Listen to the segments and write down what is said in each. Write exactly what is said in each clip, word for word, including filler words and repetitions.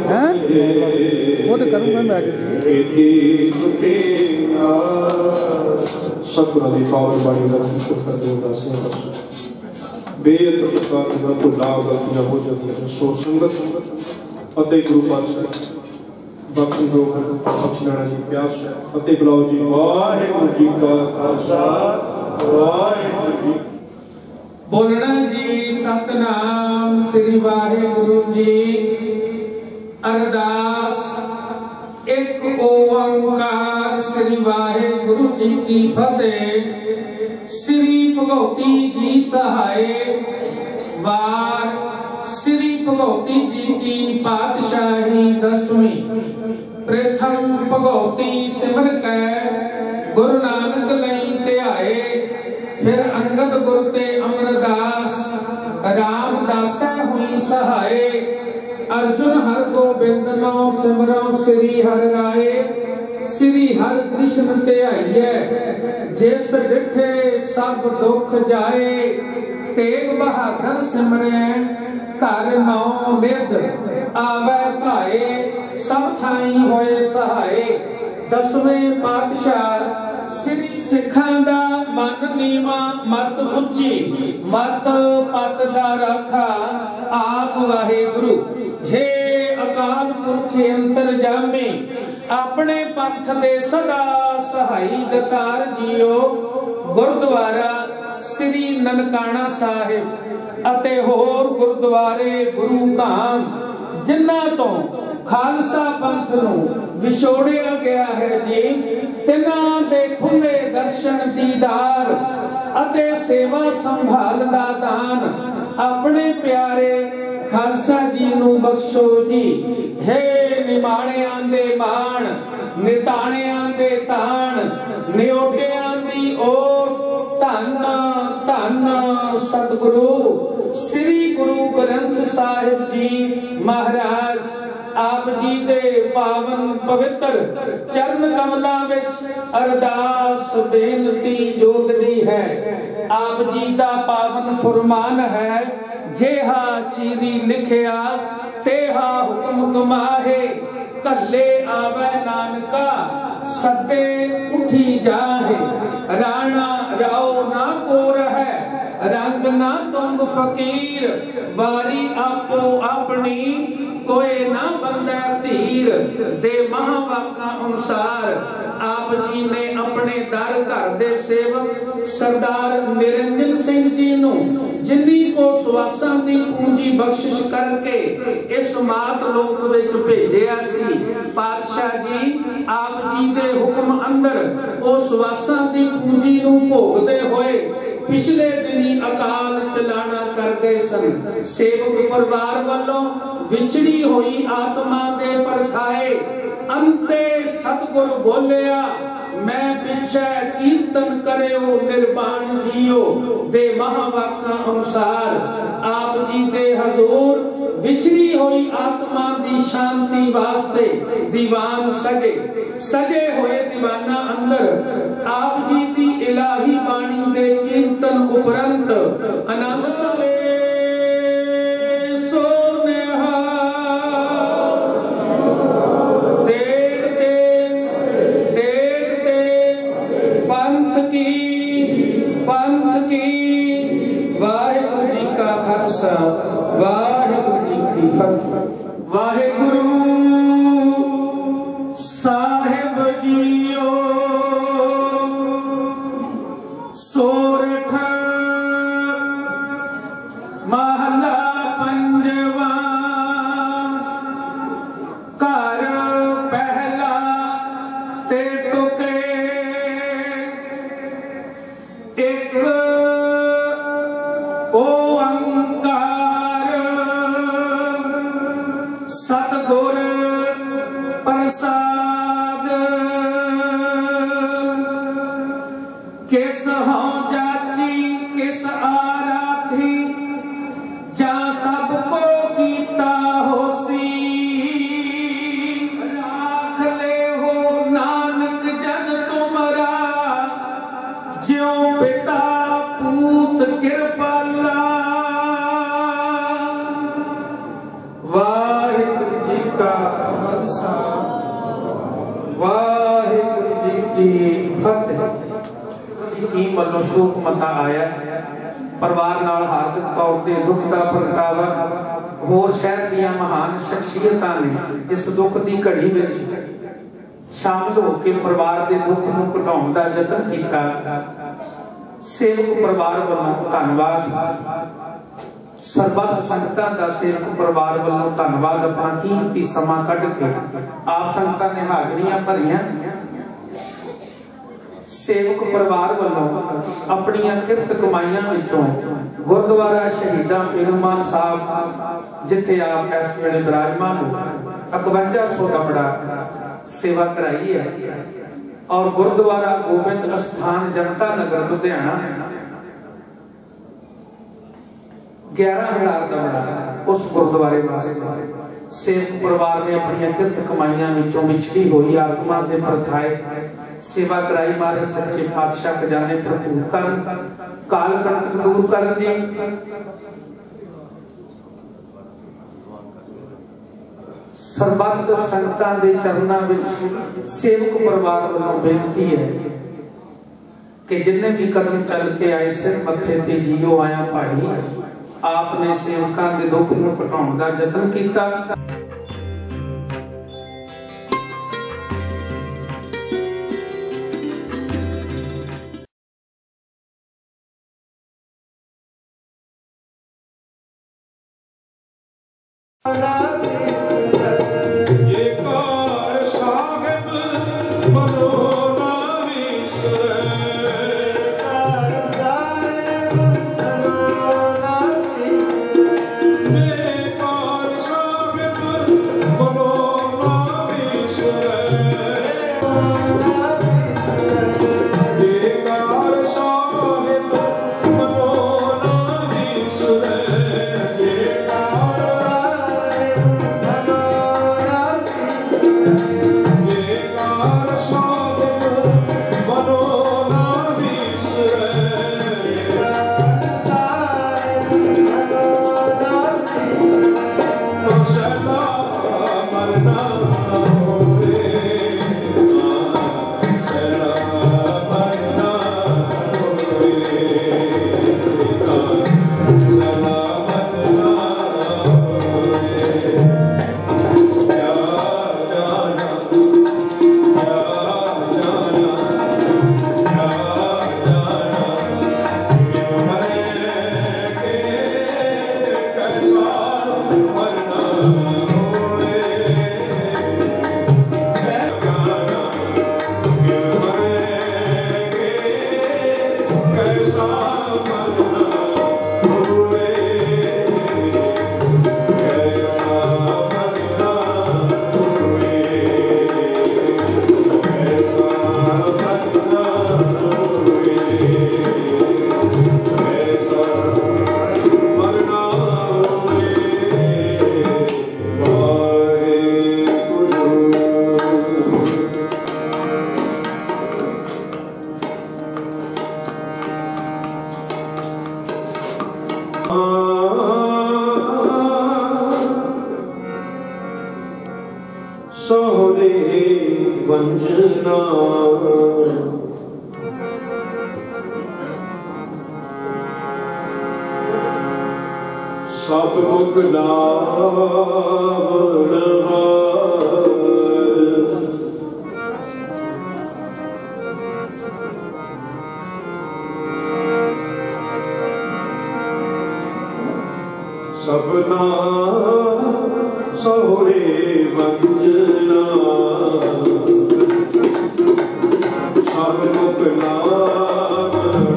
हैं वो तो करूँगा मैं आगे सतगुरां दी पावन बाणी दा जिक्र करदे उदासियां बेअंत प्रकार दा कोई लाभ गलतियां हो जांदियां सो संगत अते गुरु पातशाह बाकी लोग बख्शना जी प्यास अते बुलाओ जी वाहिगुरू जी का खालसा वाहिगुरू जी बोलना जी सतनाम श्री वाहिगुरू जी अरदास एक ओंकार श्री वाहिगुरू जी की फतेह श्री भगवती जी सहाय वार श्री भगवती जी की पातशाही दसवीं प्रथम भगवती सिमर कै गुरु नानक लई ध्याए फिर अंगद गुरु ते अमरदास रामदास हुई सहाय अर्जुन हर गोबिंद नौ सिमरो श्री हर राय श्री हर कृष्ण ध्याइए जिस डिठे सब दुख जाए तेग बहादुर सिमरे घर नौ निध आवे भाए सब थाई होए सहाय दसवें पातशाह श्री सिखां दा मन नीवा मत उच्ची मत पत दा राखा आप वाहिगुरु हे अकाल पुरख अंतरजामी अपने पंथ दे सदा सहाई दकार जियो गुरुद्वारा श्री ननकाना साहिब अते होर गुरुद्वारे गुरु धाम जिन्हां तो खालसा पंथ नूं विछोड़िया गया है जी तिन्हां दे खुले दर्शन दीदार अते सेवा संभाल दा दान अपने प्यारे खालसा जी नूं बख्शो जी हे निमाणियां दे मान निताणियां दे ताण निओटियां दी ओर धन धन सतगुरु श्री गुरु ग्रंथ साहिब जी महाराज आप जी दे पावन पवित्र चरण कमलां विच अरदास बेनती जोगदी है आप जी दा पावन फरमान है जेहा चीरी लिखिया तेहा हुक्म कमाहे कल्ले आवे नानका सते उठी जाहे राणा राओ ना को रहे रंग ना तुंग फकीर वारी आपो अपनी कोई ना बंदा धीर दे महावाका अनुसार आप जी ने अपने दर घर दे सेवक सरदार निरंजन सिंह जी नू जिन्नी को सुवासां दी पूंजी बख्शिश करके इस मात लोक विच भेजिया सी पातशाह जी आप जी दे हुक्म अंदर उस सुवासां दी पूंजी नू भोगदे होए पिछले दिनी अकाल चलाना कर गए सन सेवक परिवार वालों विछड़ी हुई आत्मा दे परखाए अंते सतगुरु बोलिया मैं पिछे कीर्तन करे निर्वाण जियो दे महावाका अनुसार आप जी दे हजूर विछड़ी हुई आत्मा दी शांति वास्ते दीवान सजे सजे हुए दीवाना अंदर आप जी दी इलाही बाणी दे कीर्तन उपरंत आनंद सवे वाहिगुरू जी की फतेह वाहिगुरू साहिब जियो सोरठ महला पंजवा घर पहला ते तुके एक ओ सतगुर ਹਕੀਮ ਵੱਲੋਂ ਸ਼ੋਕ ਮਤਾ ਆਇਆ। ਪਰਿਵਾਰ ਨਾਲ ਹਾਰਦਿਕ ਤੌਰ ਤੇ ਦੁੱਖ ਦਾ ਪ੍ਰਗਟਾਵਾ। ਹੋਰ ਸ਼ਹਿਰ ਦੀਆਂ ਮਹਾਨ ਸ਼ਖਸੀਅਤਾਂ ਨੇ ਇਸ ਦੁੱਖ ਦੀ ਘੜੀ ਵਿੱਚ ਸ਼ਾਮਲ ਹੋ ਕੇ ਪਰਿਵਾਰ ਦੇ ਦੁੱਖ ਨੂੰ ਘਟਾਉਣ ਦਾ ਯਤਨ ਕੀਤਾ। ਸੇਵਕ ਪਰਿਵਾਰ ਵੱਲੋਂ ਧੰਨਵਾਦ। ਸਰਬੱਤ ਸੰਗਤਾਂ ਦਾ ਸੇਵਕ ਪਰਿਵਾਰ ਵੱਲੋਂ ਧੰਨਵਾਦ। ਆਪਣਾ ਕੀਮਤੀ ਸਮਾਂ ਕੱਢ ਕੇ ਆਪ ਸੰਗਤਾਂ ਨੇ ਹਾਜ਼ਰੀਆਂ ਭਰੀਆਂ। ਸੇਵਕ ਪਰਿਵਾਰ ਵੱਲੋਂ ਆਪਣੀਆਂ ਕਿਰਤ ਕਮਾਈਆਂ ਵਿੱਚੋਂ ਗੁਰਦੁਆਰਾ ਸ਼ਹੀਦਾਂ ਫੇਰੂਮਾਨ ਸਾਹਿਬ ਜਿੱਥੇ ਆਪ ਇਸ ਵੇਲੇ ਬਿਰਾਜਮਾਨ ਹੋ ਇਕਵੰਜਾ ਸੌ ਦਮੜਾ ਸੇਵਾ ਕਰਾਈ ਹੈ। ਔਰ ਗੁਰਦੁਆਰਾ ਗੋਬਿੰਦ ਅਸਥਾਨ ਜਨਤਾ ਨਗਰ ਲੁਧਿਆਣਾ ਗਿਆਰਾਂ ਹਜ਼ਾਰ ਦਮੜਾ ਉਸ ਗੁਰਦੁਆਰੇ ਵਾਸਤੇ ਸੇਵਕ ਪਰਿਵਾਰ ਨੇ ਆਪਣੀਆਂ ਕਿਰਤ ਕਮਾਈਆਂ ਵਿੱਚੋਂ ਵਿਛੜੀ ਹੋਈ ਆਤਮਾ ਦੇ ਪਰਥਾਏ ਸੇਵਾ ਕਰਾਈ। ਮਾਰੇ ਸੱਚੇ ਪਾਤਸ਼ਾਹ ਖਜ਼ਾਨੇ ਭਰਪੂਰ ਕਰਨ, ਕਾਲ ਕੰਟਕ ਦੂਰ ਕਰਨ ਜੀ। ਸਰਬੱਤ ਸੰਗਤਾਂ ਦੇ ਚਰਨਾਂ ਵਿੱਚ ਸੇਵਕ ਪਰਿਵਾਰ ਵੱਲੋਂ ਬੇਨਤੀ ਹੈ ਕਿ ਜਿੰਨੇ ਵੀ ਕਦਮ ਚੱਲ ਕੇ ਆਏ ਸਿਰ ਮੱਥੇ ਤੇ ਜੀਓ ਆਇਆ ਭਾਈ। ਆਪ ਨੇ ਸੇਵਕਾਂ ਦੇ ਦੁੱਖ ਨੂੰ ਘਟਾਉਣ ਦਾ ਯਤਨ ਕੀਤਾ। ਸਭ ਮੁਖ ਲਾਵ ਸਭਨਾ ਸੋਹਰੇ ਵੰਜਨਾ ਸਭ ਮੁਖ ਲਾਵ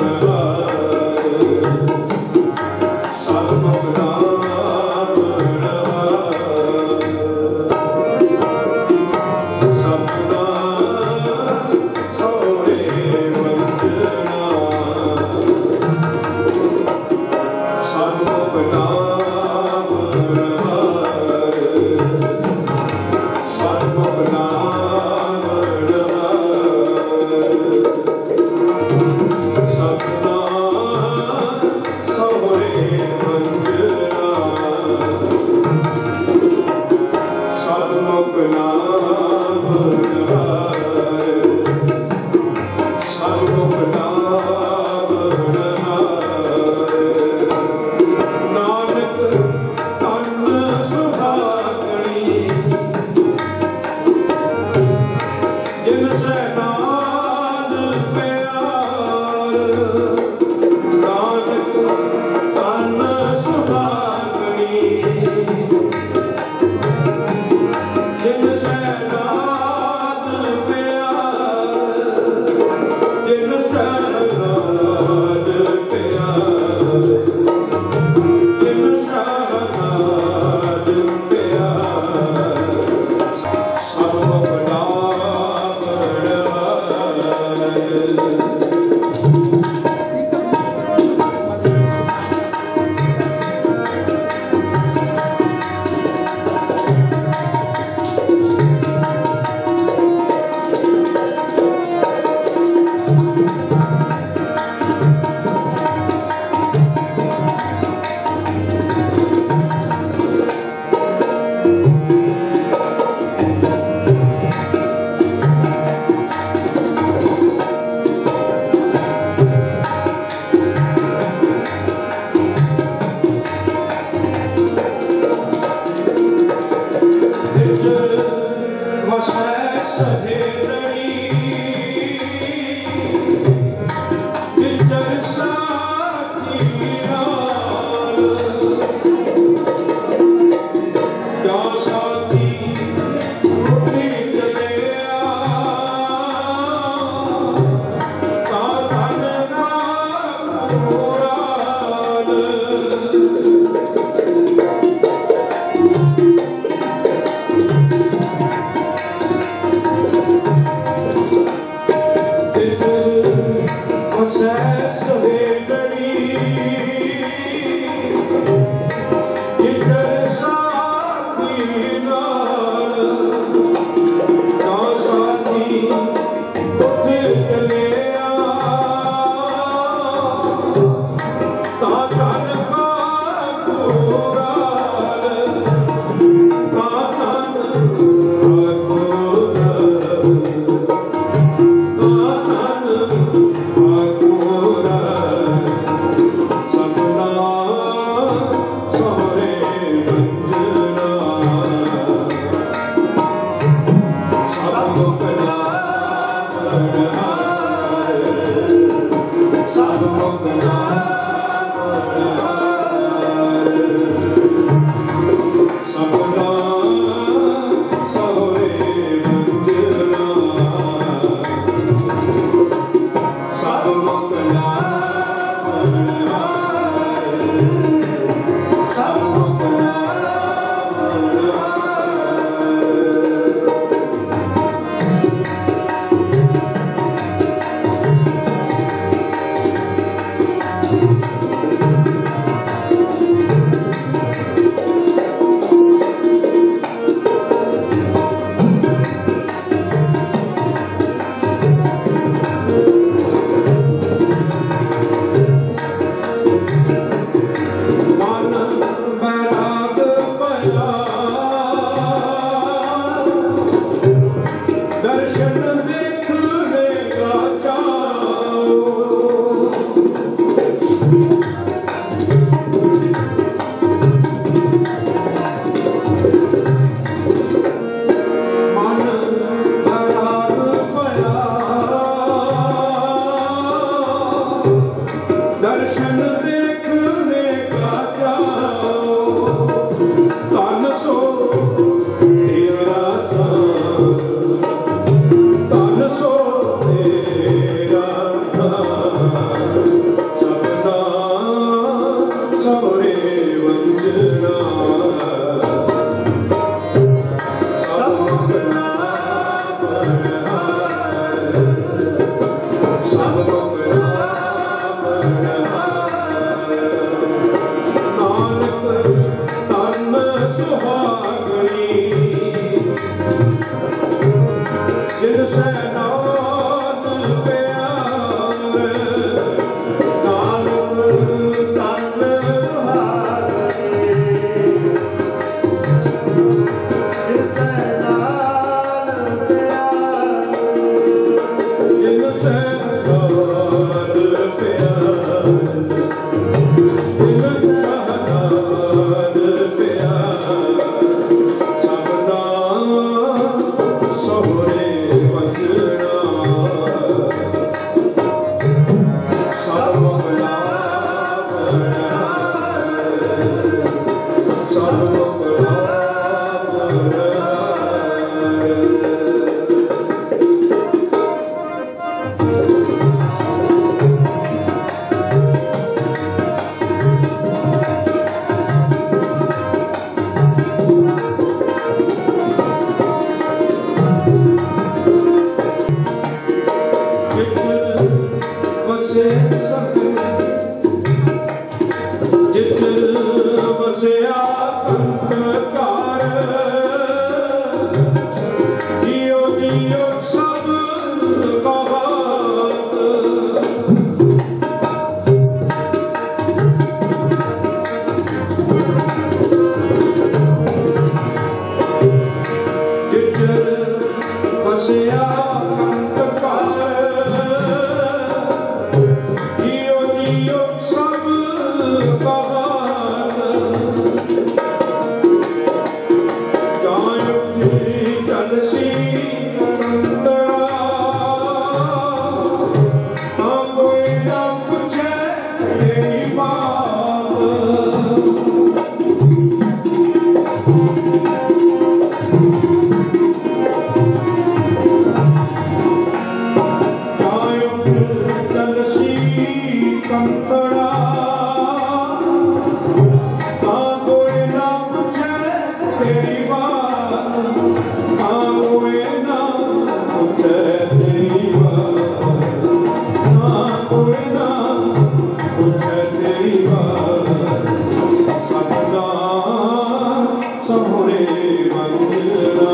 ਸਭ ਮੁਖ ਲਾਵ ਸਭਨਾ ਸੋਹਰੇ ਵੰਜਨਾ ਸਭ ਮੁਖ ਲਾਵ ਸਭ ਮੁਖ ਲਾਵ Thank you. तेरी बात हाँ हुए ना पूछे तेरी बात हाँ हुए ना पूछे तेरी बात सपना सहुरे मंदिरा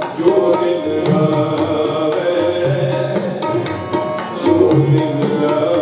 Love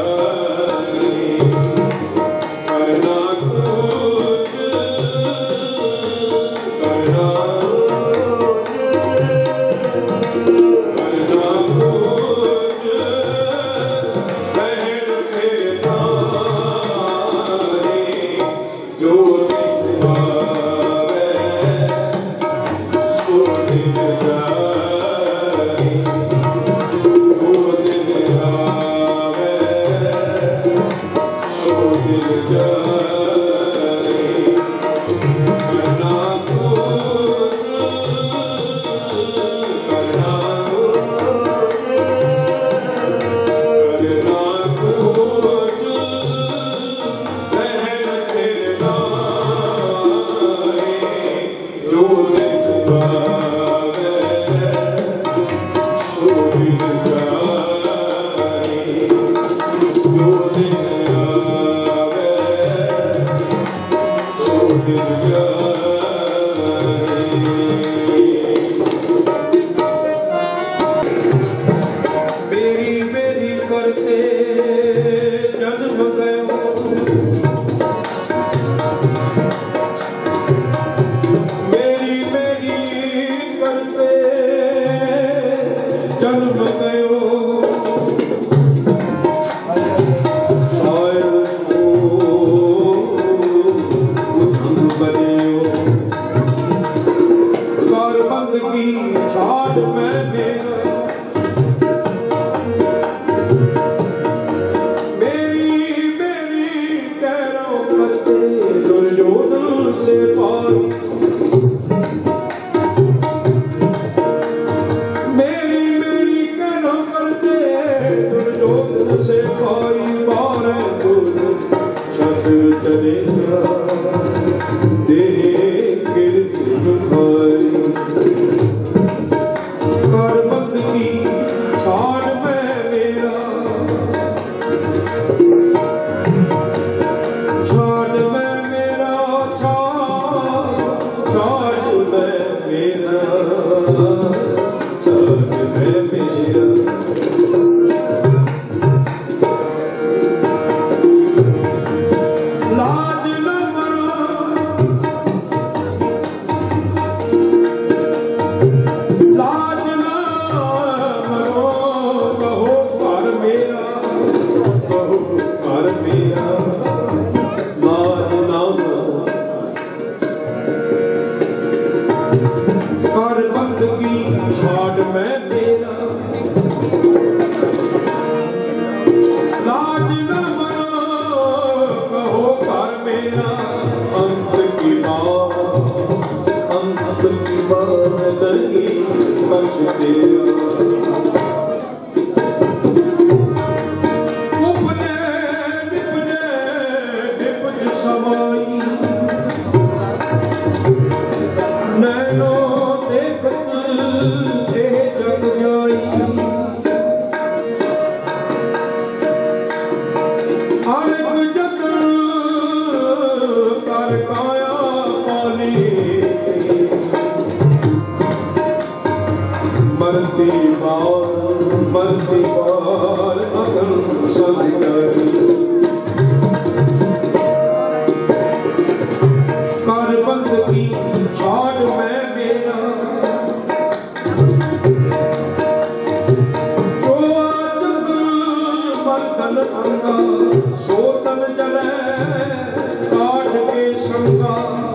हर तन अंगा सो तन जले काट के संगा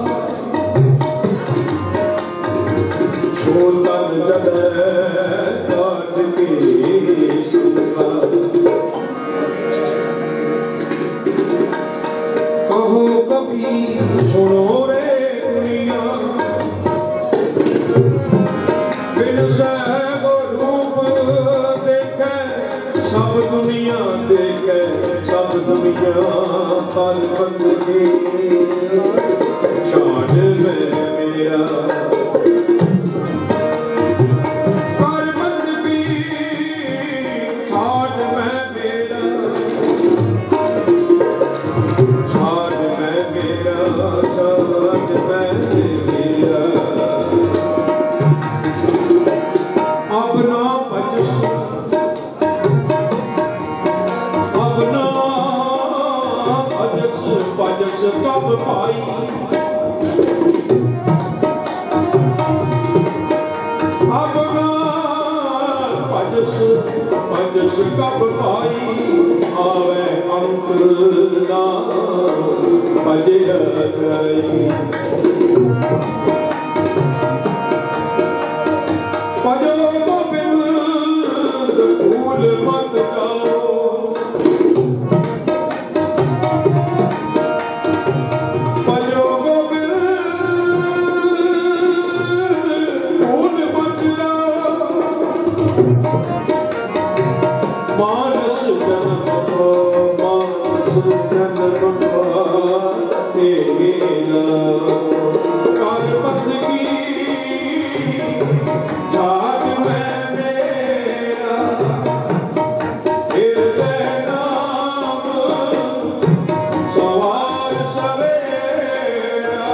सो तन जले काट के संगा कहो कभी सुनो रे दुनिया बिन सैगो रूप देखे सब दुनिया देखे सब दुनिया पल बंद के शान में मेरा कर बंद भी शान में मेरा शान में मेरा शान में मेरा अपना भजस अपना भजस भजस कब पाई अपना भजस भजस कब पाई आवे अंत ना भजय रही भजो गोविंद भूल मत जाओ भजो गोविंद भूल मत जाओ मानस जन्म मानस जन्म तेरा कर बंदगी जाग में मेरा हृदय नाम सवार सवेरा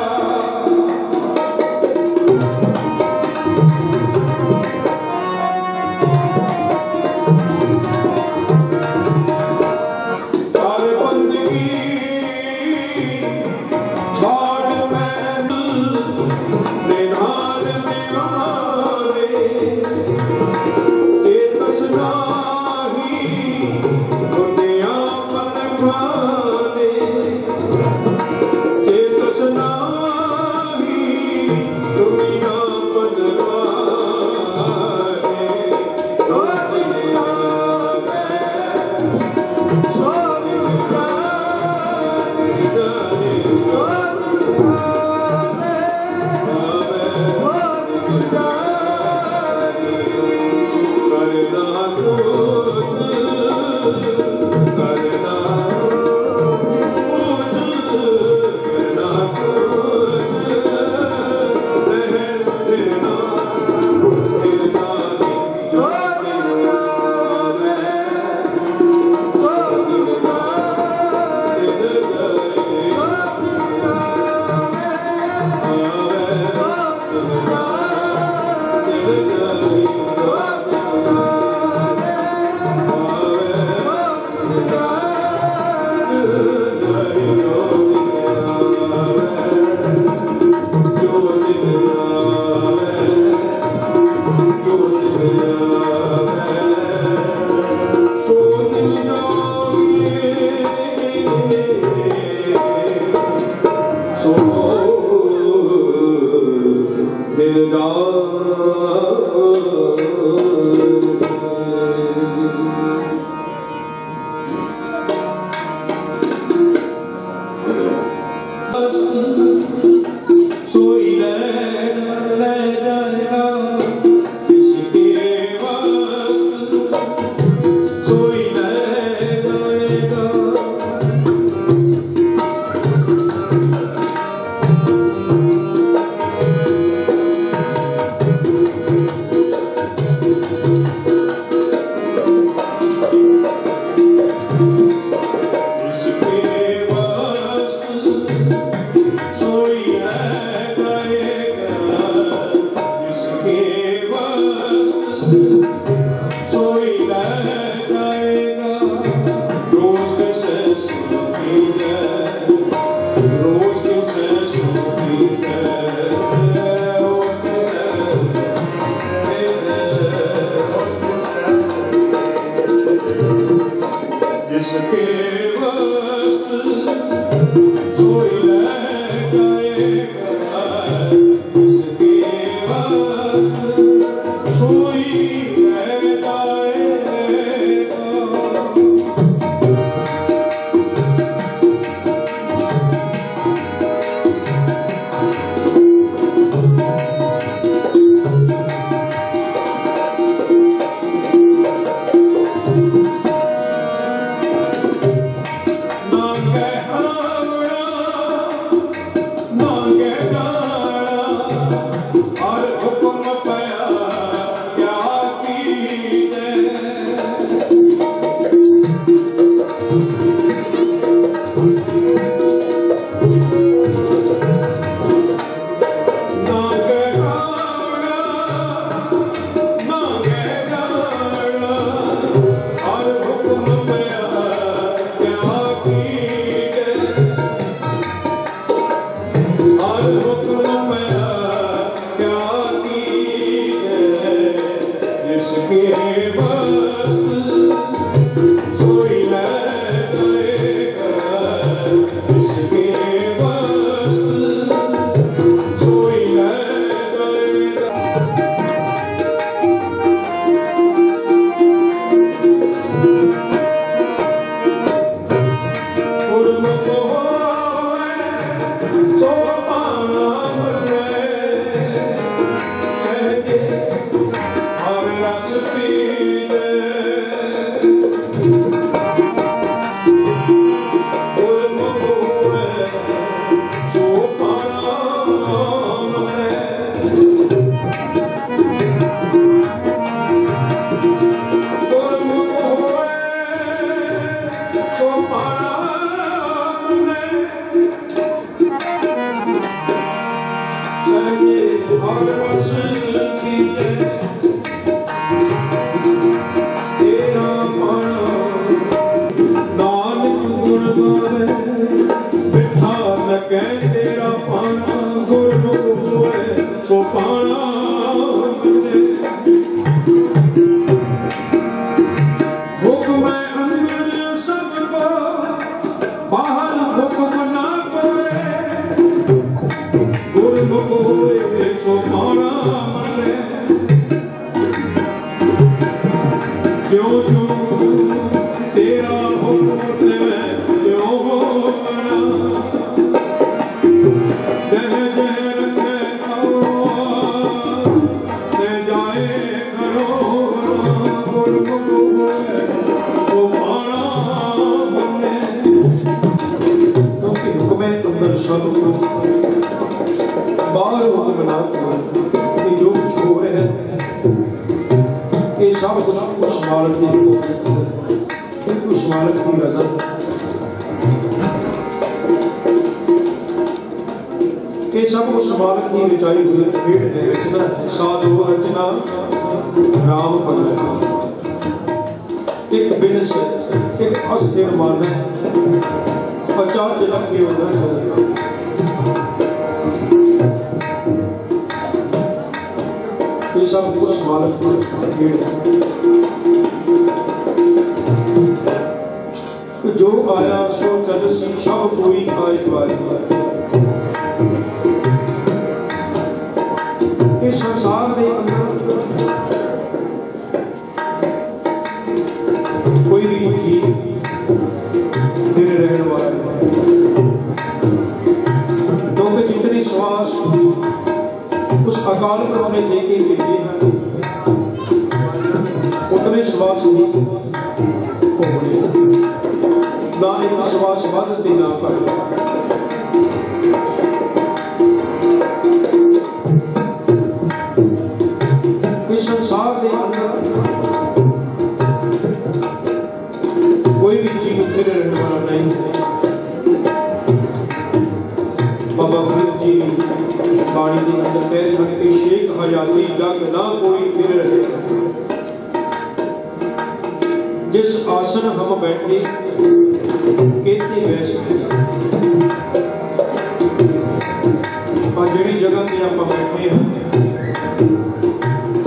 कर बंदगी छाड़ में निधान निहारे चेतस नाही दुनिया मन खाने चेतस नाही दुनिया मन खाने दुनिया में सब करना जिसके वस्त सोई ले जाएगा, जिसके वस्त सोई ले जाएगा।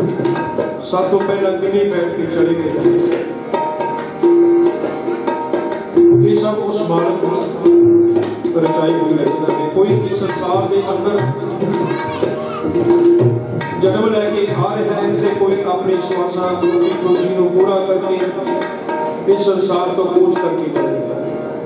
सब तो पहला किन्हीं बैठ के चले गए। स्मारक रचाई हुई रचना है। कोई इस संसार के अंदर जन्म लैके आ रहा है तो कोई अपने श्वासा रोटी रोजी को पूरा करके इस संसार को खोज करके करेगा।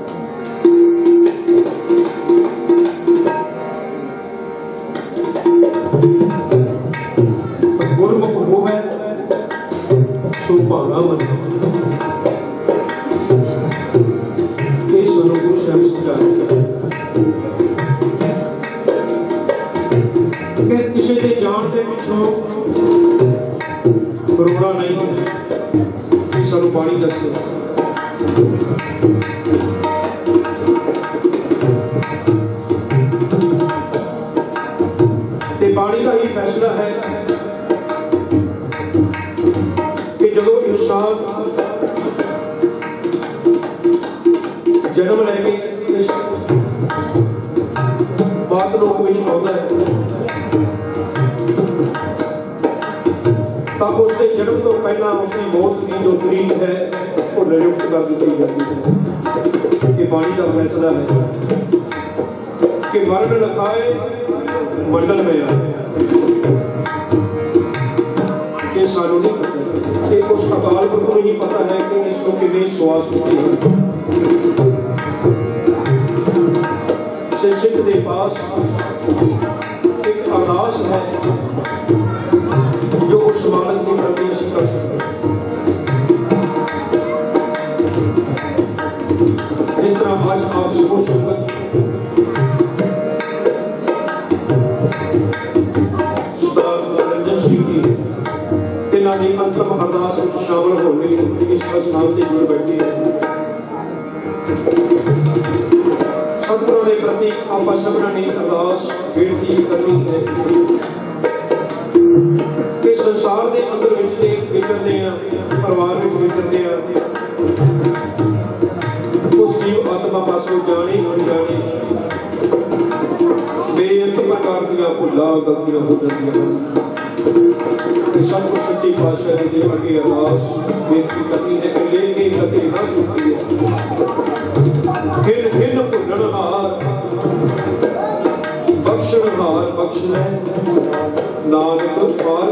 गुरमुख होवे सो भाना मन ये सुनो गुरु साहब सिखाते कि किसी के जान के पिछों रोना नहीं है। सानू पानी दस पानी का ही फैसला है कि जो इंसान जन्म लैके इस बात लोग में आता है तब उसके जन्म तो पहला उसकी मौत की जो तरीक है वो नियुक्त कर दी जाती है। ये पानी का फैसला है कि मरण लखाए मंडल में आए। ये सानू नहीं पता, ये उस अकाल पुरख को नहीं पता है कि इसको कितने श्वास होती है। सिख के पास एक अरदास है जो उस मानव के प्रति ਅਸੀਂ कर सकते हैं। जिस तरह आज आप सबको संगत अंतम अरदास में शामिल होने इस स्थान से जुड़ बैठे हैं। सतगुरु के प्रति आप सबना ने अरदास बेनती करनी है कि संसार के अंदर विचरते हैं, परिवार में विचरते हैं, उस जीव आत्मा पासों जाने अनजाने बेअंत प्रकार दियां भुलां गलतियां हो जाती सब कुछ सच्ची पातशाह के आगे अरदास बेनती करनी है कि लेके कभी ना छुट्टी फिर फिर भुलनहार बख्शनहार बख्श ले नानक पार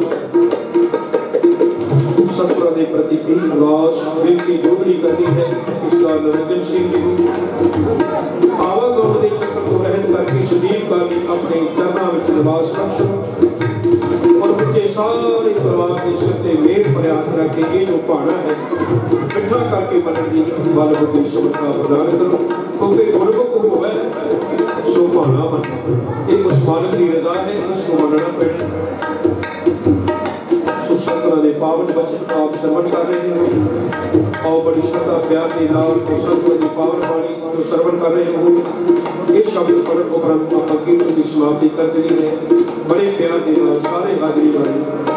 सतगुरु के प्रति अरदास बेनती जोड़नी करनी है। इसका निरंजन सिंह जी आवागमन के चक्कर को रहन करके सुदीप काली अपने चरणों में निवास बख्शो और बच्चे सारे परिवार के सिर पर मेर पर हाथ रख के जो भाना है इकट्ठा करके बनने की बल बुद्धि समर्था प्रदान करो क्योंकि गुरमुख होवे सो भाना बन। ये उस मालिक की रजा है, उसको मनना पड़ेगा। सतगुरु के पावन वचन आप श्रवण कर रहे हो और बड़ी श्रद्धा प्यार के नाल सतगुरु की पावन वाणी जो श्रवण कर रहे हो ये शब्द पढ़न उपरंत आप कीर्तन की समाप्ति कर देनी है। बड़े प्यार के नाल सारे हाजिरी वाले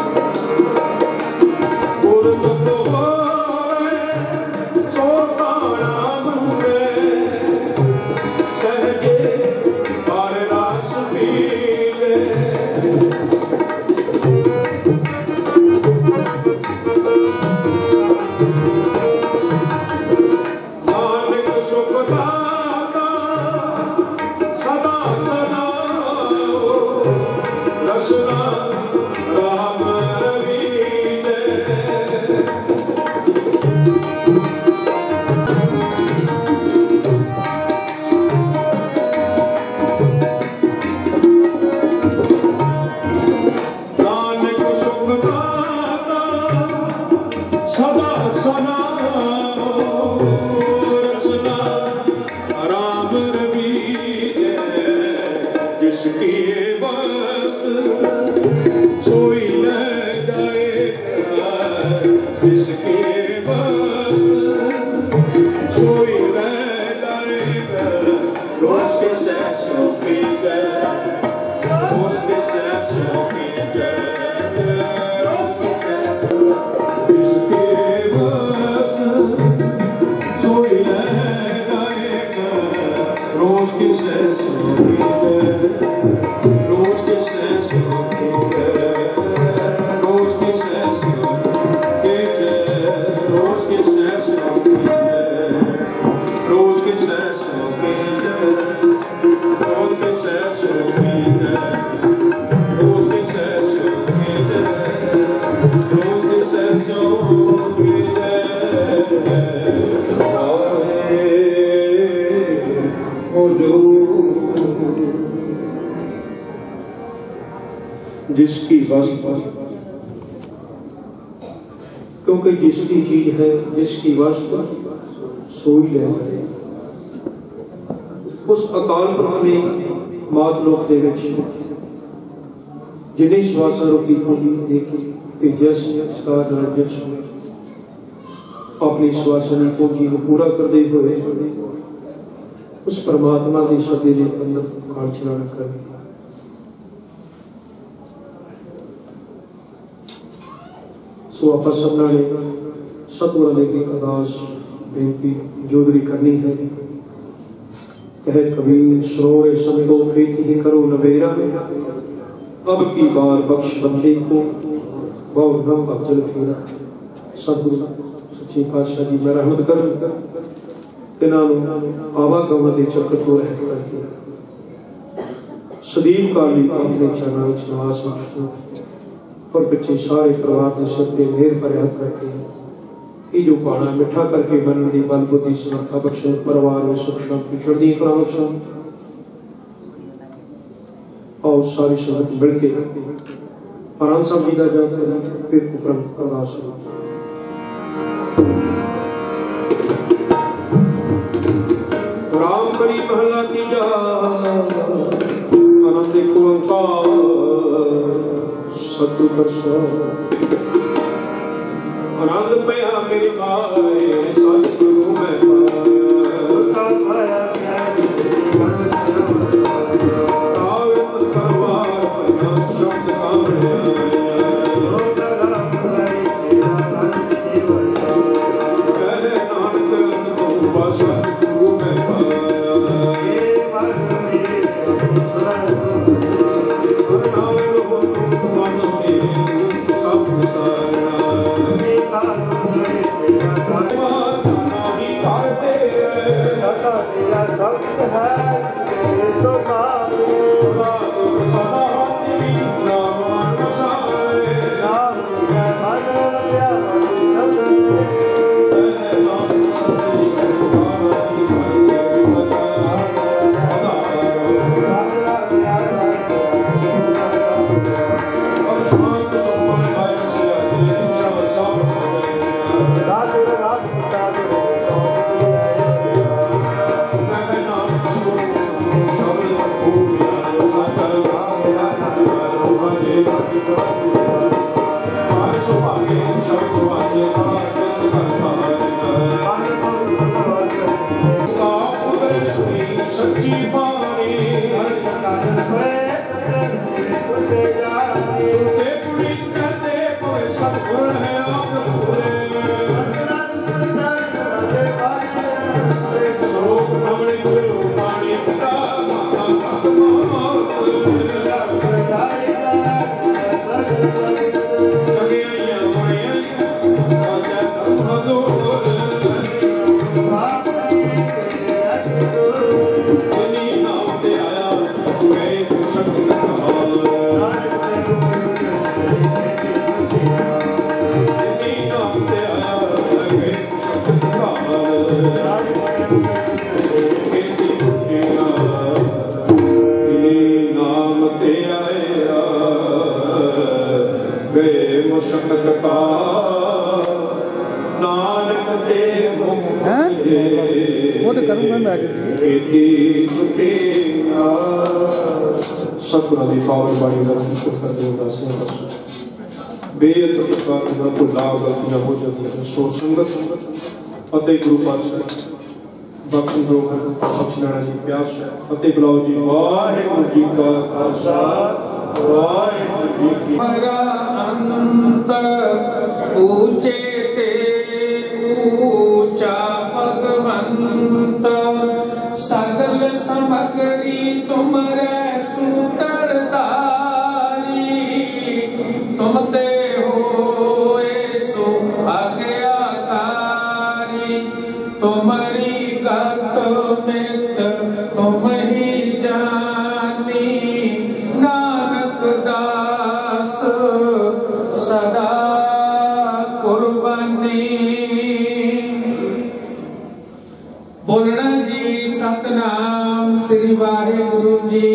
रोज के बोलो जिसकी वस्तु, क्योंकि जिसकी चीज है जिसकी वस्तु सोई है। उस अकाल पुरख ने मातलोक दे विच जिन्हें श्वासा रोकी पूंजी दे के भेजा सार राज्य अपनी श्वासनी पूंजी को पूरा करते हुए उस परमात्मा की सदे के अंदर काल चलाना कर। सो आप सबना ने सतगुरां दे अगे अरदास बेनती जोदरी करनी है। कहे कबीर सरोरे समझो फेंक ही करो नवेरा, अब की बार बख्श बंदे को बहुत गम अफजल फेरा। सतगुरु सच्चे पातशाह जी मैं रहमत कर इन्हों आवागमन के चक्कर तो रहत करके सदीप काली अपने चरणों में निवास बख्शो और पिछे सारे परिवार के सिर पर मेहर भरे हाथ करके ये जो पाना मिठा करके बनने की बल बुद्धि समर्था बख्शे, परिवार में सुख शांति चढ़ती कला बख्शो। और सारी संगत मिलके आनंद साहब जी का जाप करें, फिर उपरंत अरदास राम करी महला तीजा आनंद ओंकार सतु प्रसाद आनंद पया मेरी पाए सतगुरु मैं पाया सतगुरां दी पावन बाणी दा जिक्र करदे उदासियां बख्शो। बेअदब प्रकार दा भुला गलतियां हो जांदियां सो संगत ਅਤੇ गुरु पातशाह बाकी जो बख्शना जी प्यास फतेह बुलाओ जी। वाहिगुरू जी का खालसा वाहिगुरू जी की अंत ऊंचे ते ऊंचा भगवंत सगल समग्री तुमरे सूतर तारी तुम ते होए सो आज्ञाकारी तुम्हारी गत मित तुम ही जानी नानक दास सदा कुर्बानी। बोलना जी सतनाम श्री वाहिगुरु जी।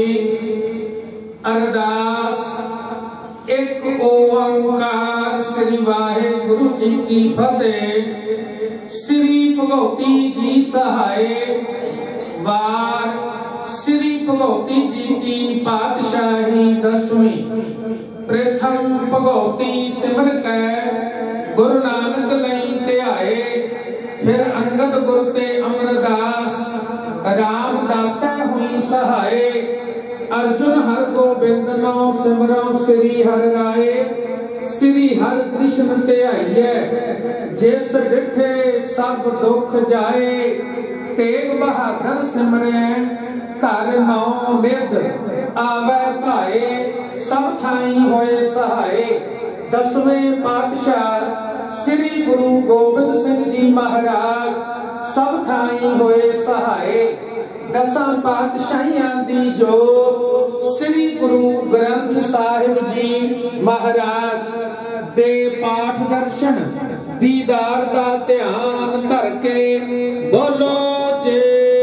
अरदास एक ओंकार श्री वाहिगुरु जी की फतेह। श्री भगवती जी सहाय वार श्री भगवती जी की पातशाही दसवीं। प्रथम भगवती सिमर कै गुरु नानक लई ध्याए। फिर अंगद गुरु ते अमरदास रामदास हुई सहाय। अर्जुन हर गोबिंद नौ सिमरो श्री हर राय। श्री हर कृष्ण ध्याइए जिस डिठे सब दुख जाए। तेग बहादुर सिमरे घर नौ निध आवे भाए। सब थाई होए सहाय। दसवें पातशाह श्री गुरु गोबिंद सिंह जी महाराज सब थाई होए सहाय। दसां पातशाहियां दी जो श्री गुरु ग्रंथ साहिब जी महाराज दे पाठ दर्शन दीदार दा ध्यान धर के बोलो जे।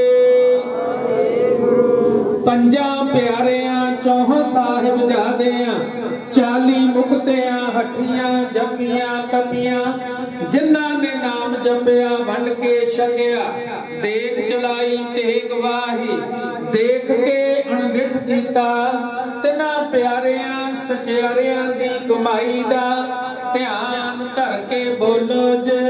पंजा प्यारियां चौहां साहिब जादियां चाली मुक्तियां हठियां जपियां तपियां। जिन्ना ने नाम जपिया वंड के छकिया। देख चलाई तेग वाही देख के अणगिठ कीता। तिना प्यारियां सचियारियां दी कमाई दा ध्यान धर के बोलो जे।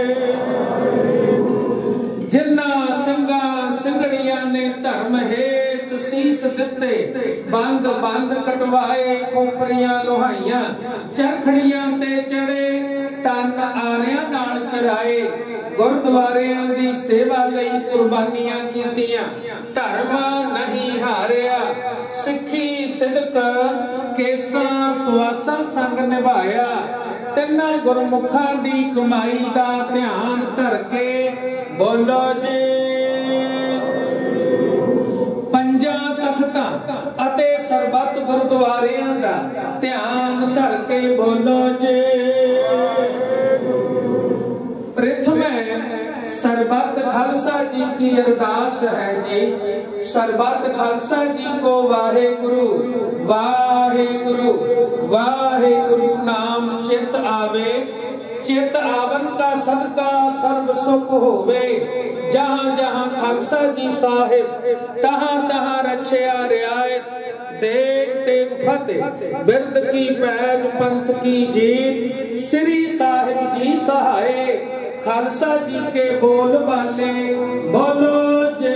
जिन्ना सिंगा सिंगड़ियां ने धर्म हेत शीस दिते। बंद बंद कटवाए खोपरियां लोहाइयां। चरखड़ियां ते चढ़े तन आरियां नाल चढ़ाए। गुरुद्वारियां दी सेवा लई कुर्बानियां कीतियां। धर्म नहीं हारिया सिੱਖੀ सिदक केसा सुआसा संग निभाया। तिन्ना गुरमुखां दी कमाई दा ध्यान धर के बोलो जी। पंजा तख्तां अते सरबत गुरुद्वारियां दा ध्यान धर के बोलो जी। प्रथम सरबत खालसा जी की अरदास है जी। सरबत खालसा जी को वाहे गुरु वाहे गुरु वाहे गुरु नाम चित आवे। चित आवन का सदका सर्व सुख होवे। जहां जहां खालसा जी साहिब तहां तहां रछया रियायत। देख तेग फतेह बिरद की पैज पंथ की जीत। श्री साहिब जी सहाय खालसा जी के बोल वाले बोलो जे।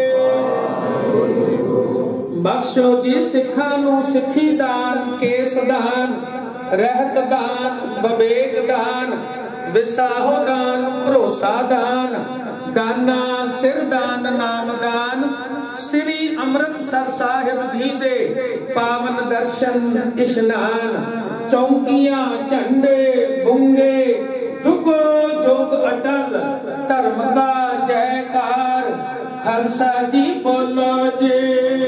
बख्शो जी सिखा नू सिखी दान केस दान रहत दान बबेक दान विसाहो दान भरोसा दान दाना सिर दान नाम दान। श्री अमृतसर साहिब जी दे पावन दर्शन इशनान। चौकियां झंडे बुंगे जुगो जुग अटल धर्म का जयकार। खालसा जी बोलो जी।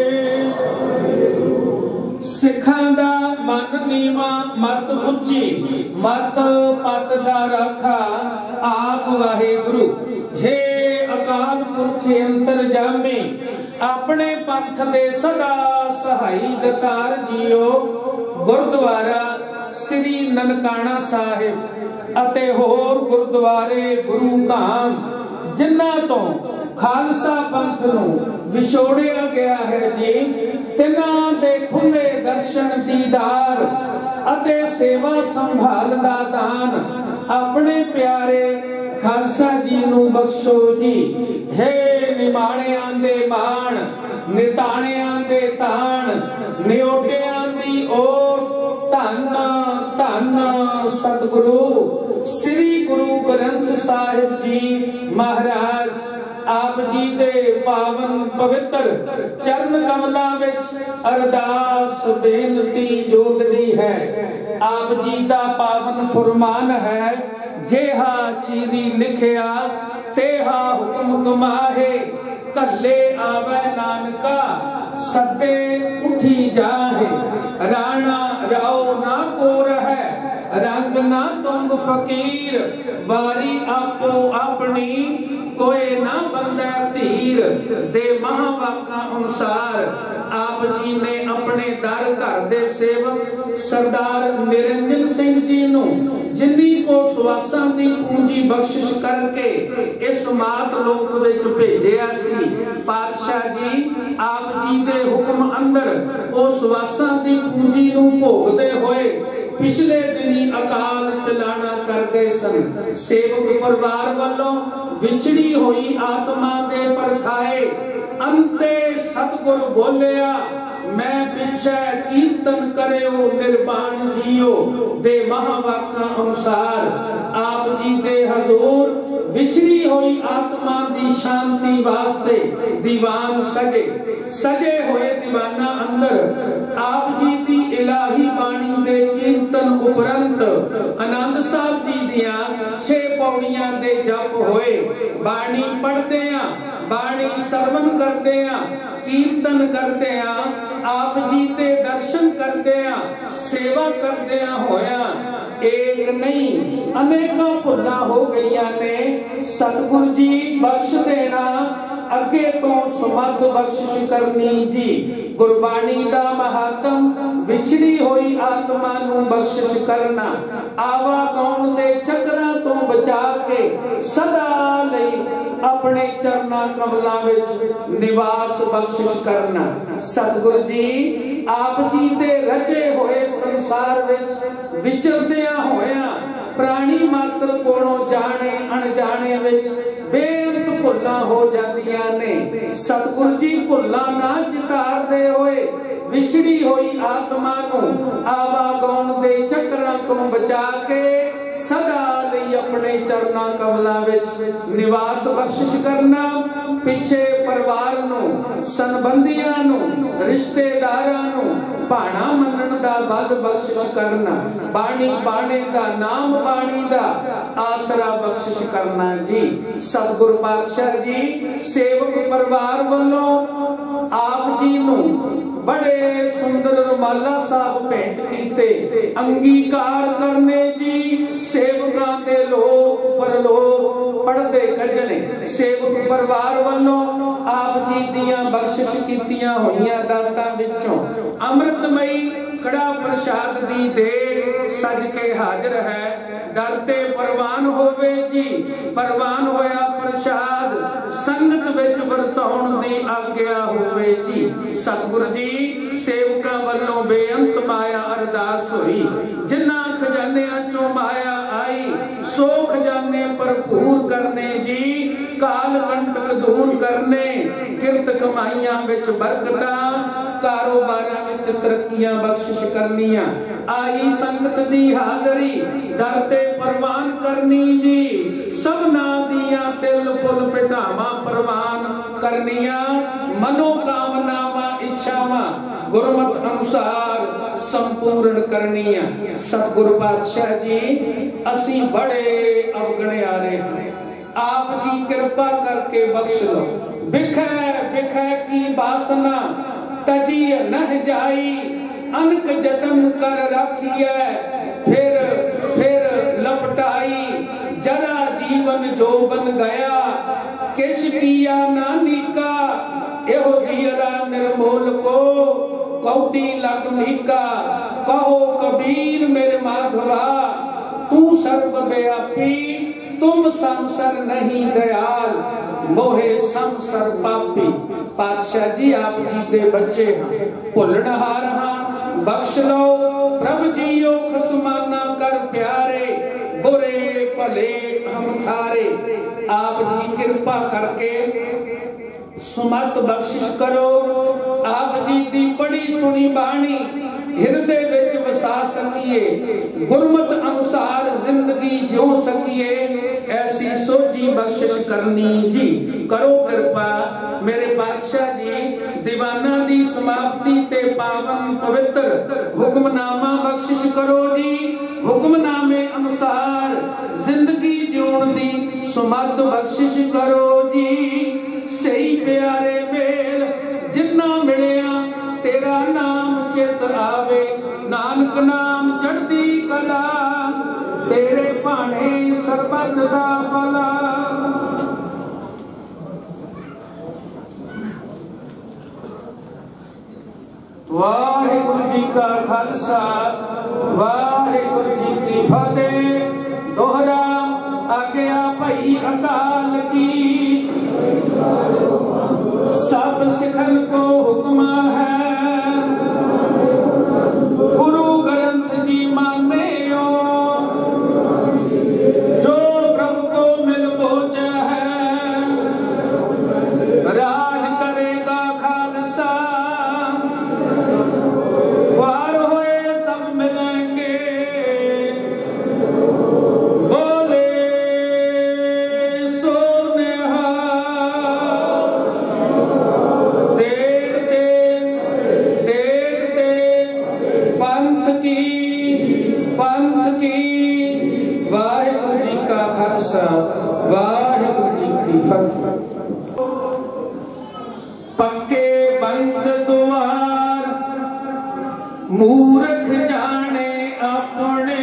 सिखां दा मन नीवा मत उच्ची मत पत दा राखा आप वाहिगुरु। हे अकाल पुरख अंतरजामी अपने पंथ दे सदा सहाई दकार जियो। गुरुद्वारा श्री ननकाना साहिब ਅਤੇ ਹੋਰ ਗੁਰਦੁਆਰੇ ਗੁਰੂ ਧਾਮ ਜਿਨ੍ਹਾਂ ਤੋਂ ਖਾਲਸਾ ਪੰਥ ਨੂੰ ਵਿਛੋੜਿਆ ਗਿਆ ਹੈ ਜੀ। ਤਿੰਨਾਂ ਦੇ ਖੁੱਲੇ ਦਰਸ਼ਨ ਦੀਦਾਰ ਅਤੇ ਸੇਵਾ ਸੰਭਾਲ ਦਾ ਦਾਨ ਆਪਣੇ ਪਿਆਰੇ ਖਾਲਸਾ ਜੀ ਨੂੰ ਬਖਸ਼ੋ ਜੀ। ਹੈ ਨਿਮਾਣਿਆਂ ਦੇ ਮਾਣ ਨਿਤਾਣਿਆਂ ਦੇ ਤਾਣ ਨਿਓਟਿਆਂ ਦੀ ਓਟ। ਧੰਨ ਧੰਨ सतगुरु श्री गुरु ग्रंथ साहिब जी महाराज आप जी दे पावन पवित्र चरण कमलां विच अरदास बेनती जोगदी है। आप जी दा पावन फरमान है जेहा चीरी लिखिया तेहा हुक्म कमाहे। कल्ले आवे नानका सते उठी जाहे। राणा राव ना को रहे रंग ना तुम फकीर, वारी आपो अपनी कोई ना बंदा धीर। दे महावाका अनुसार आप जी ने अपने दर घर दे सेवक सरदार निरंजन सिंह जी नू जिन्नी को सुवासां दी पूंजी बख्शिश करके इस मात लोक विच भेजिया सी। पातशाह जी आप जी दे हुक्म अंदर उस सुवासां दी पूंजी नू भोगदे होए पिछले दिनी अकाल चलाना कर गए सन। सेवक परिवार वालों विछड़ी हुई आत्मा दे परथाए अंते सतगुर बोलिया, मैं पिछे कीर्तन करे निर्वाण जियो। दे महावाका अनुसार आप जी दे हजूर विछड़ी हुई आत्मा दी शांति वास्ते दीवान सजे सजे हुए दीवाना अंदर आप जी दी इलाही बाणी दे कीर्तन उपरंत आनंद साहब जी दिया छे पौड़ियां दे जप होए। बाणी पढ़ते आ, बाणी सरवण करते आ, कीर्तन करते आ, आप जी दे दर्शन करते आ, सेवा करते आ होया एक नहीं अनेकों भुल्ला हो गई ने। सतगुरु जी बख्श देना अगे तो समर्थ बख्शिश करनी जी। गुरबाणी दा महात्म विछड़ी हुई आत्मा नू बख्शिश करना, आवा गौण दे चक्रां तो बचा के सदा लई अपने चरना कमलां विच निवास बख्शिश करना। सतगुरु जी आप जी दे रचे हुए संसार विच विचरदिया होया प्राणी मात्र कोलों जाने अनजाने विच बेअंत भुल्ला हो जांदियां ने। सतगुरु जी भुल्ला ना चितारदे होए विछड़ी हुई आत्मा नू आवागौण दे चक्रां तो बचा के सदा लई अपने चरना कमलां विच निवास बख्शिश करना। पिछे परिवार नू संबंधियां नू रिश्तेदारां नू भाणा मनण दा बल बख्शिश करना। बाणी बाणे दा नाम बाणी दा आसरा बख्शिश करना जी। सतगुरु पातशाह जी सेवक परिवार वालों आप जी नू बड़े सुंदर रुमाला साहब भेंट कीते अंगीकार करने जी। सेवकां दे लोग परलोक पढ़दे खजने सेवक परिवार वालों आप जी दियां बख्शिश कीतियां होईयां दातां विचों अमृतमई कड़ा प्रसाद दी दे सज के हाजिर है। दर ते परवान होवे जी, परवान होया प्रसाद संगत विच वरताउण दी आग्या होवे जी। सतगुरु जी सेवकां वल्लों बेअंत माया अरदास होई, जिन्ना खजानियां चों माया आई सो खजाने भरपूर करने जी। काल कंटक दूर करने, किरत कमाइयां विच बरकतां, कारोबारां विच तरक्कियां बख्शिश करनियां। आई संगत दी हाजरी दर ते परवान करनी जी। सबना दियां तिल फुल पिटावां परवान करनियां। मनोकामनावां इच्छावां गुरमत अनुसार संपूर्ण करनियां। सतगुरु पातशाह जी असी बड़े अवगणे आ रहे हैं, आप जी कृपा करके बख्श लो। बिखै बिखै की वासना तजी नह जाई, अनक जतन कर रखिए फिर फिर लपटाई। जरा जीवन जो बन गया किश किया नानी का, एहो जियरा निर्मोल को कौटी लग मीका। कहो कबीर मेरे माधवा तू सर्वव्यापी, तुम संसर नहीं दयाल, मोहे संसर पापी। पातशाह जी आप जी दे बच्चे हैं, भुलनहार हां, बख्श लो प्रभु जियो खसमाना कर प्यारे, बुरे भले हम थारे। आप जी कृपा करके सुमत बख्शिश करो। आप जी दी बड़ी सुनी बाणी हिरदे विच वसा सकिए, गुरमत अनुसार जिंदगी जियो सकिए, ऐसी सोझी बख्शिश करनी जी। करो कृपा मेरे पातशाह जी, दीवाना दी समाप्ति ते पावन पवित्र हुक्मनामा बख्शिश करो जी। हुक्मनामे अनुसार जिंदगी जिउण दी सुमत बख्शिश करो जी। सही प्यारे मेल जिन्ना मिलिया तेरा नाम चित आवे, नानक नाम चढ़दी कला। तेरे भाने सरबत दा भला। वाहिगुरु जी का खालसा वाहिगुरु जी की फतेह। दोहरा आज्ञा भई अकाल की, सब सिखन को हुक्म है। गुरु ग्रंथ जी माने हो, जो प्रभु को मिल बोझा है। राज करेगा खालसा, वार होए सब मिलेंगे। बोले सो निहाल। देखते देखते पंथ की पंथ की। वाहिगुरु जी का खालसा वाहिगुरु जी की फतेह। पक्के बंद द्वार मूर्ख जाने अपने।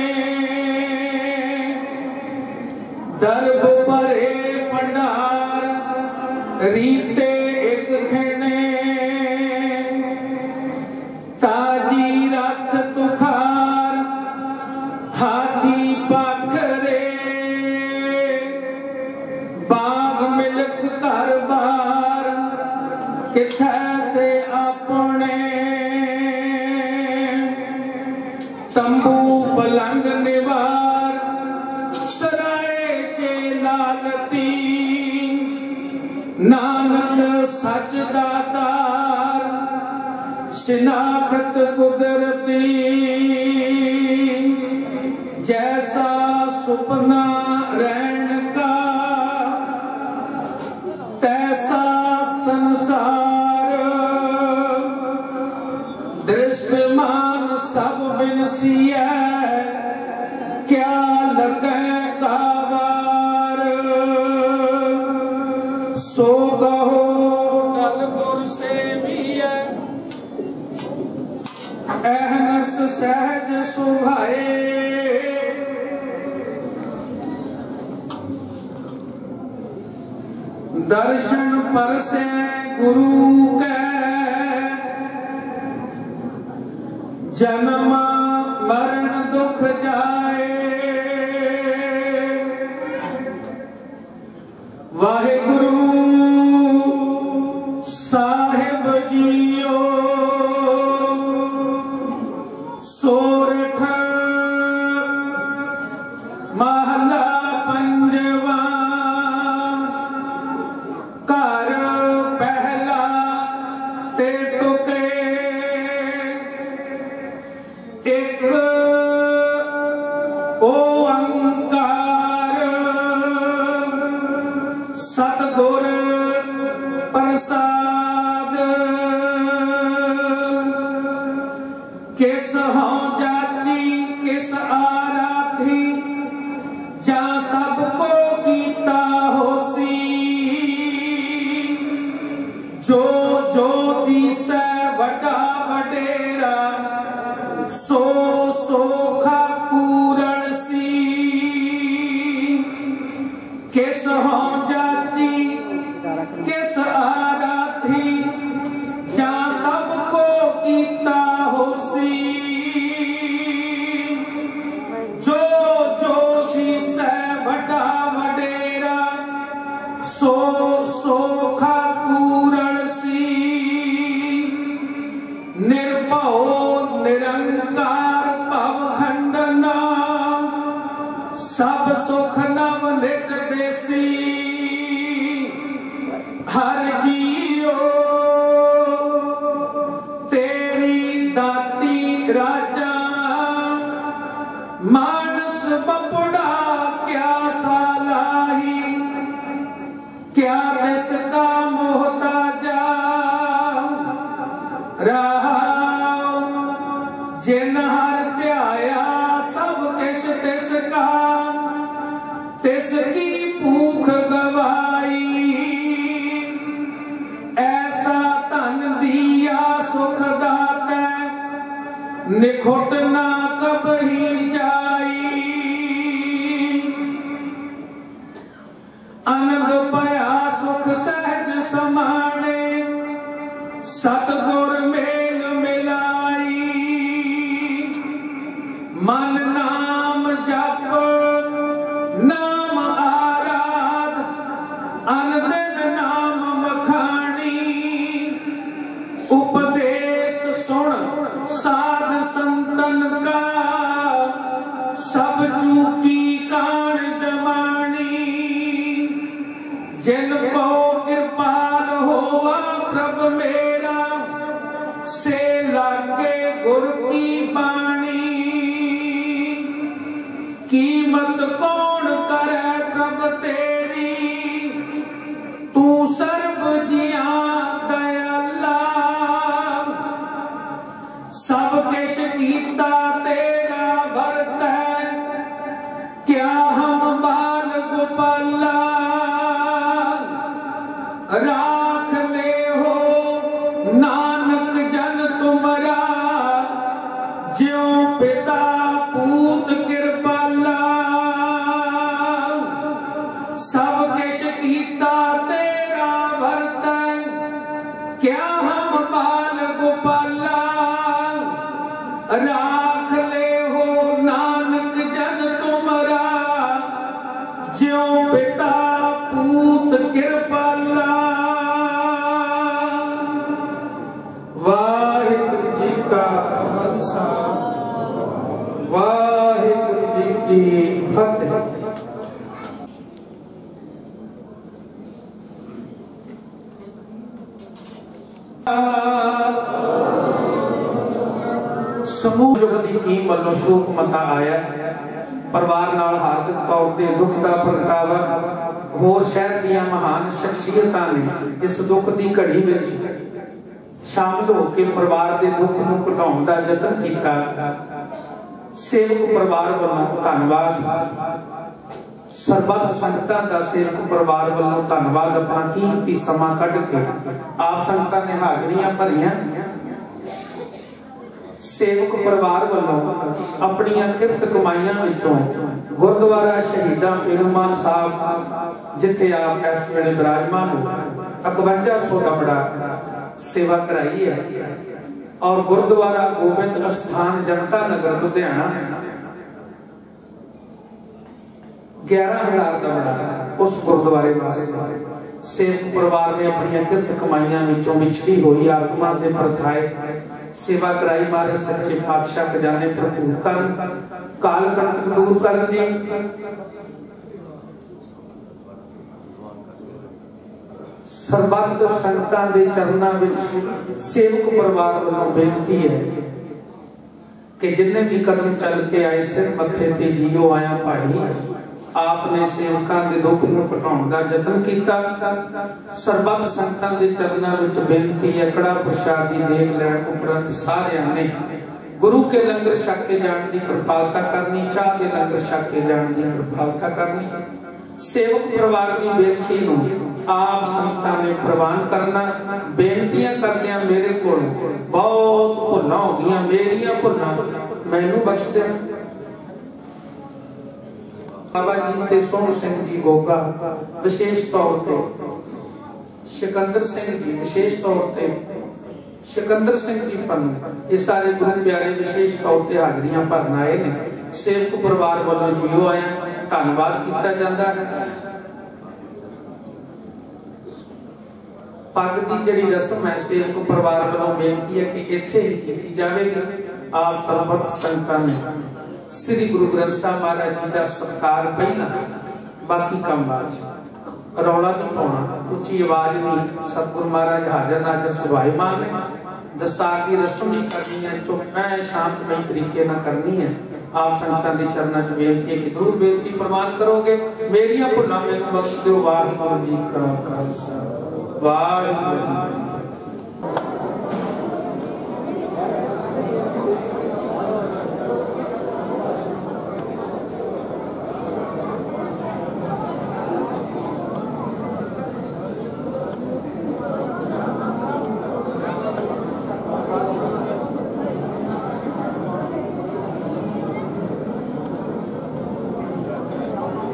दरब भरे भंडार रीते एक खिणे। ताजी रथ तुखार हाथी पाखरे। बाग मिलख घर बार किथे से अपने। तंबू पलंग निवार सराय चे लालती। नानक सच दातार शिनाखत कुदरती। जैसा सुपना रहन का तैसा संसार। दृष्टमान सब बिनसिया क्या लगे काबार। सो कहो कल गुर से भी है, अहनस सहज सुभाए। दर्शन पर से गुरु के जन्म मरण दुख जाए। वाहिगुरु साहिब जियो सोरठ महला पंजवा। घर पहला ते टुके एक ओंकार। सतगुर प्रसाद किस हों जाची किस आराधी। जा सबको कीता होसी। जो जो दिसै वड्डा वडेरा सो सोखा पूरण सी। किस हों जाची किस आराधी। जा सबको कीता होसी। जो जो दिसै वड्डा वडेरा सो सोखा पूरण सी। निर्भव निरंकार भव खंडना। सब सुख नव नित देसी। हर जियो तेरी दाती राजा। मानस बपुड़ा क्या सालाही। क्या इसका मोहताजा। रहा जिन हर ध्याया सब किश तिसका। तिसकी भूख गवाई। ऐसा धन दिया सुख दाता। निखुट ना कबही जाई। सतगुर मेल मिलाई मन नाम जप नाम आराध अनदिन नाम मखानी उपदेश सुन साध संतन का सब चूकी कान जमानी जिनको कृपाल होवा प्रभ मेरा से लागे गुर की बाणी कीमत कौन करे प्रभ तेरी तू सर्व जिया दयाला सब किश कीता तेरा भरत क्या हम बाल गोपाला राख ले हो नानक जन तुमरा ज्यों पिता पूत कृपाला सब किश कीता तेरा भरत क्या हम बाल गोपाला राख ले हो नानक जन तुमरा ज्यों पिता पूत कृपाला वाहिगुरु जी का खालसा वाहिगुरु जी की फतेह। समूह जुगत की टीम वालों शोक मता आया परिवार नाल हार्दिक तौर ते दुख का प्रगटावा होर शहर दियां महान शख्सियतां ने इस दुख की घड़ी विच शामिल होकर परिवार के दुख नूं घटाउण दा यतन कीता। सेवक परिवार वालों धन्नवाद। सरबत संगतां दा सेवक परिवार वालों धन्नवाद। अपना कीमती समा कढ के आप संगतां ने हाजरियां भरियां। सेवक परिवार वालों अपनियां किरत कमाइयां विचों गुरुद्वारा शहीदां फिरमान साहब जिथे आप इस वेले विराजमान हो इकवंजा सौ का बड़ा सेवा कराई है और गुरुद्वारा गोबिंद स्थान जनता नगर लुधियाना ग्यारह हजार का बड़ा उस गुरुद्वारे वास्ते सेवक परिवार ने अपनी किरत कमाइयां विचों विछड़ी हुई आत्मा दे परथाए सेवा कराई। महाराज सच्चे पातशाह खजाने भरपूर कर काल कंटक दूर कर जी। सरबत संगतां दे चरनां विच सेवक परिवार वालों बेनती है कि जिन्ने भी कदम चल के आए सिर मत्थे ते जियो आया भाई आपने सेवकां दे दुख नूं घटाउण दा यतन कीता। सरबत संगतां दे चरनां विच बेनती है कड़ा प्रसाद दी देग लैण उपरंत सारियां ने गुरु के लंगर छक के जाण दी कृपालता करनी चाह के लंगर छक के जाण दी कृपालता करनी। सेवक परिवार की बेनती नूं आप संगतां ने प्रवान करना। बेनतियां करदियां मेरे कोल बहुत भुल्लां हो गईयां मेरियां भुल्लां मैनूं बख्श दे। बाबा जी ते सोहण सिंह जी गोगा विशेष तौर पे सिकंदर सिंह जी विशेष तौर पे सिकंदर सिंह जी पन्नू ये सारे गुरु प्यारे विशेष तौर पे हाजरियां भरन आए ने। सेवक परिवार वालों जियो आया धन्नवाद किया जाता है। पग की जिहड़ी रस्म है सेवक परिवार वालों बेनती है कि इत्थे ही की जाएगी। आप सरबत संगतां ने श्री गुरु ग्रंथ साहब महाराज जी का सत्कार पहला बाकी काम बाद रौला नहीं पाना उच्ची आवाज नहीं। सतगुरु महाराज हाजर नाजर सुभाईमान ने दस्तार की रस्म भी करनी है चुप मैं शांतमय तरीके ना करनी है। आप संगतां दे चरनां च बेनती है कि जरूर बेनती प्रवान करोगे मेरियां भुल्लां मैनूं बख्श दिओ। वाहिगुरू जी का खालसा वाहिगुरू जी की फतेह।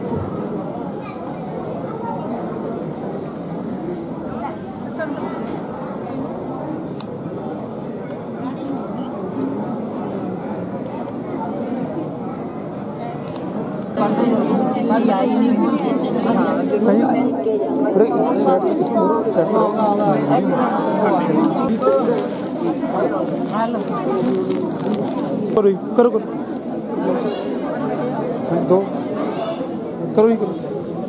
Thank you. करो करो दो करो ही करो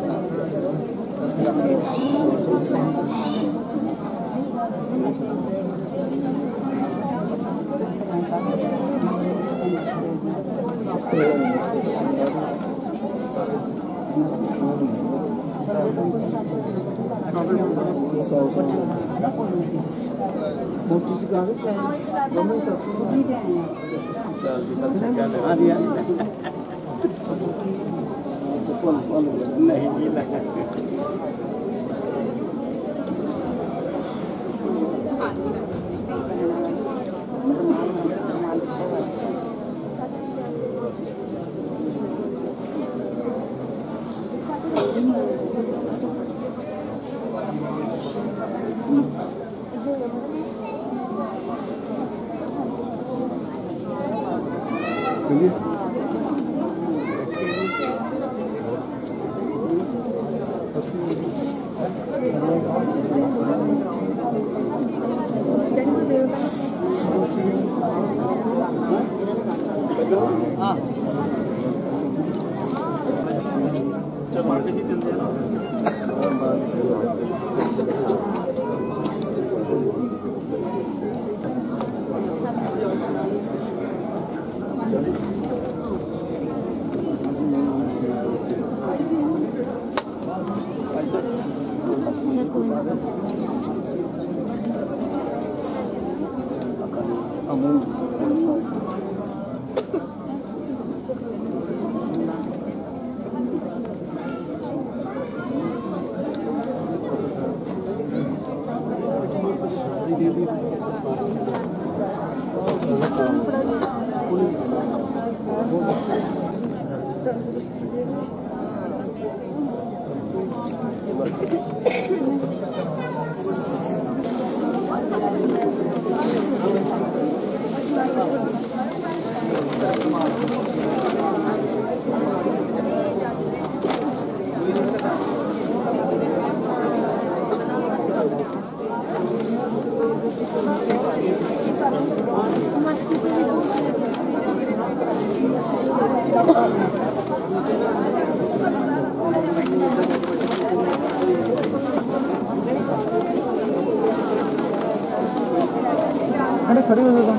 अरे खड़ी हो जाता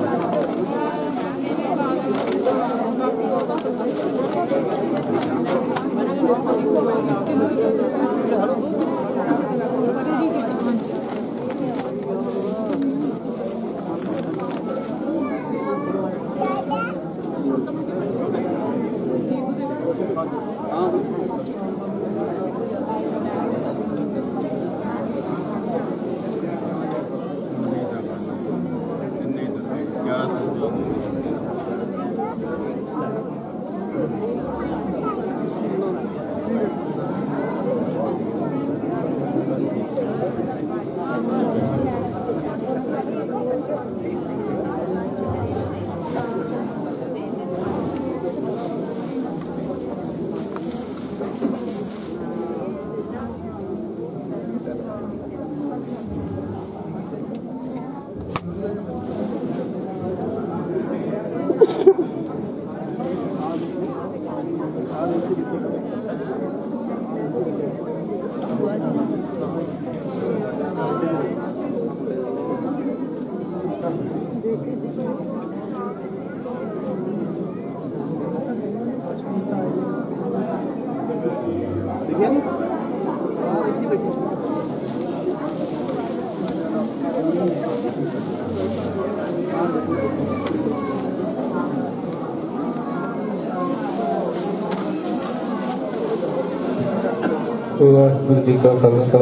वाहिगुरू जी का खालसा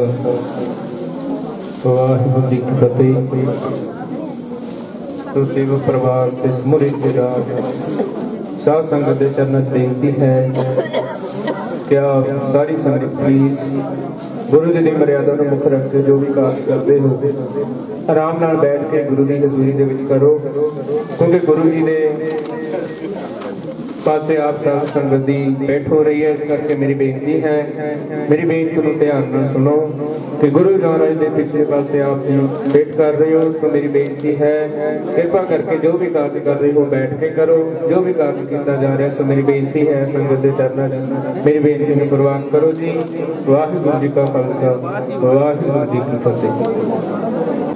वाहिगुरू जी की फतेह। तो सेवक परिवार ते समूह रिश्तेदार साध संगत के चरणों च बेनती है क्या सारी संगत प्लीज गुरु जी की मर्यादा को मुख रख के जो भी कार्य करते हो आराम नाल बैठ के गुरु की हजूरी दे विच करो, क्योंकि गुरु जी ने पासे आप साध संगत दी बैठ हो रही है, इस करके मेरी बेनती है, मेरी बेनती को ध्यान ਨਾਲ सुनो कि गुरु महाराज के पिछले पासे आप बैठ कर रहे हो। सो मेरी बेनती है कृपा करके जो भी कार्य कर रहे हो बैठ के करो, जो भी कार्य किया जा रहा है। सो मेरी बेनती है संगत के चरणों च मेरी बेनती को प्रवान करो जी। वाहिगुरू जी का खालसा वाहिगुरू जी की फतेह।